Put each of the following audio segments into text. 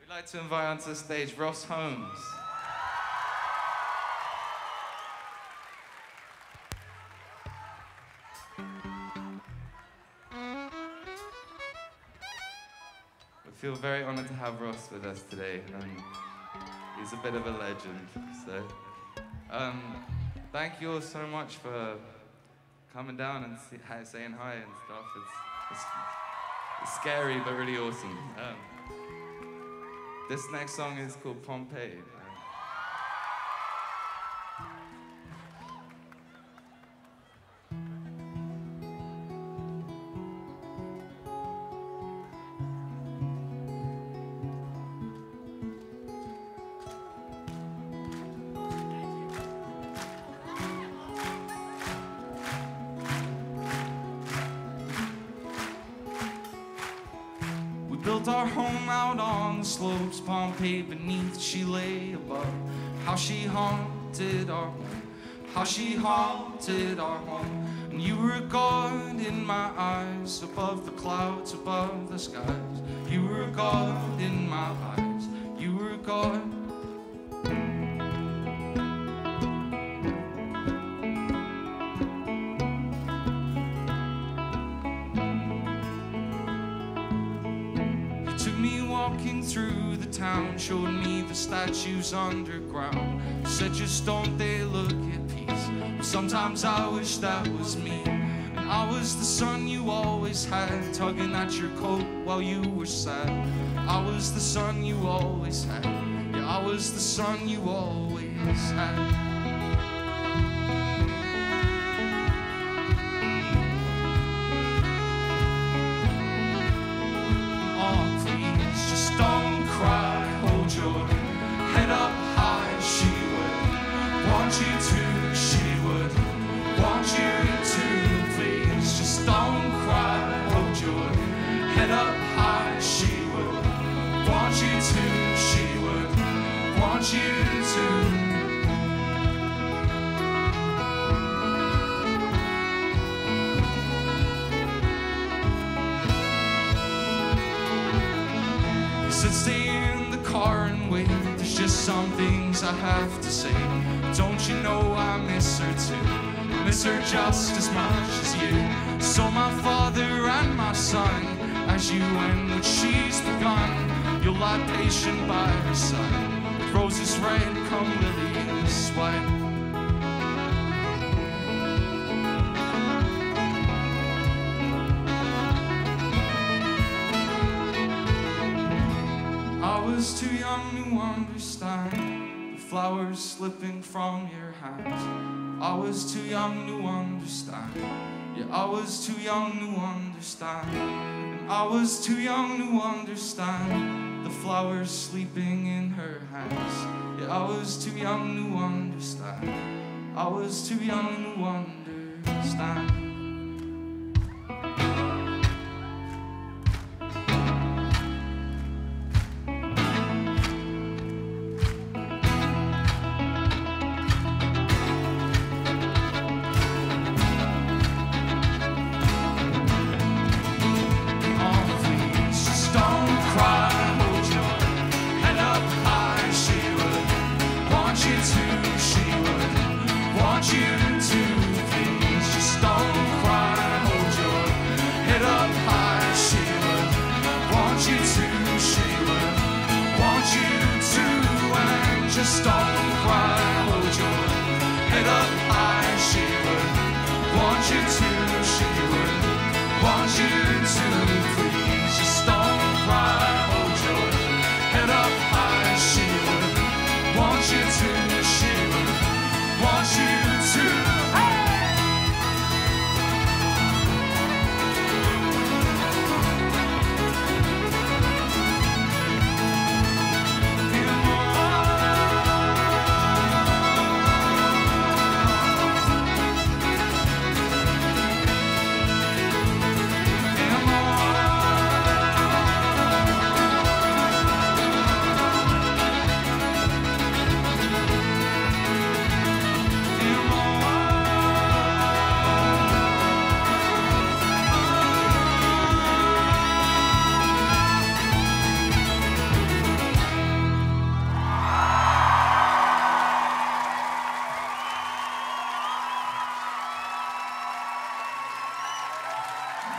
We'd like to invite onto the stage Ross Holmes. We feel very honored to have Ross with us today, and he's a bit of a legend. So, thank you all so much for coming down and saying hi and stuff. It's scary but really awesome. This next song is called Pompeii. Built our home out on the slopes, Pompeii beneath she lay above. How she haunted our home, how she haunted our home. And you were a god in my eyes, above the clouds, above the skies. You were a god in my eyes, you were a god. Walking through the town, showed me the statues underground. Said just don't they look at peace? Sometimes I wish that was me. And I was the son you always had, tugging at your coat while you were sad. I was the son you always had. Yeah, I was the son you always had. Head up high, she would want you to, she would want you to, please just don't cry, hold your head up high, she would want you to, she would want you to. He said stay in the car and wait, there's just some things I have to say. Don't you know I miss her too? I miss her just as much as you. So my father and my son, as you end what she's begun, you'll lie patient by her side, with roses red come lilies white. I was too young to understand the flowers slipping from your hands. I was too young to understand. Yeah, I was too young to understand. And I was too young to understand the flowers sleeping in her hands. Yeah, I was too young to understand. I was too young to understand. Want you to, please just don't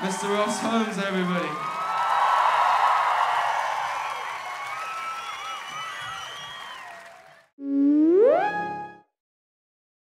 Mr. Ross Holmes, everybody.